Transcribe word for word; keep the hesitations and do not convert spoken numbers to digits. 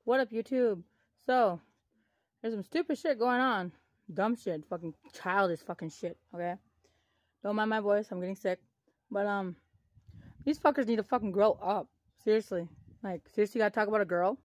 What up, YouTube? So, there's some stupid shit going on. Dumb shit. Fucking childish fucking shit, okay? Don't mind my voice. I'm getting sick. But, um, these fuckers need to fucking grow up. Seriously. Like, seriously, you gotta talk about a girl?